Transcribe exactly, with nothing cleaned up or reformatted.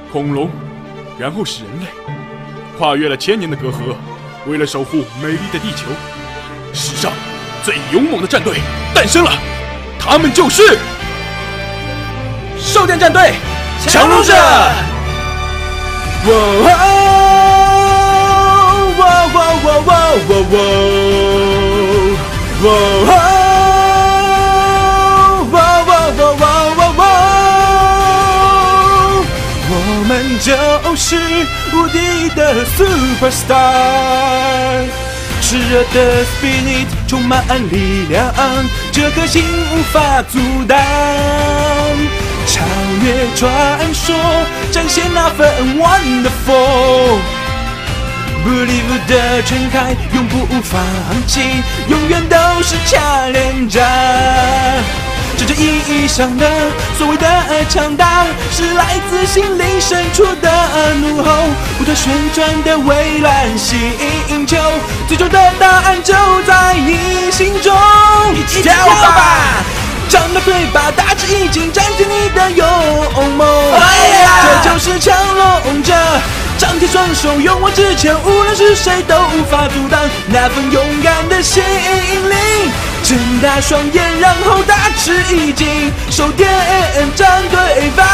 恐龙，然后是人类，跨越了千年的隔阂，为了守护美丽的地球，史上最勇猛的战队诞生了，他们就是兽电战队强龙者。哇哇哇哇哇哇哇哇！我们就是无敌的 superstar， 炽热的 spirit 充满力量，这颗心无法阻挡。超越传说，展现那份 wonderful。Believe 的全开，永不放弃，永远都是强连战。真正意义上的所谓的强大，是来自心灵深处的怒吼，不断旋转的蔚蓝星球，最终的答案就在你心中。一起跳吧！张大嘴巴，大致已经展现你的勇猛，这就是强龙者。张开双手，勇往直前，无论是谁都无法阻挡那份勇敢的心灵。睁大双眼，然后大吃一惊，手电战队发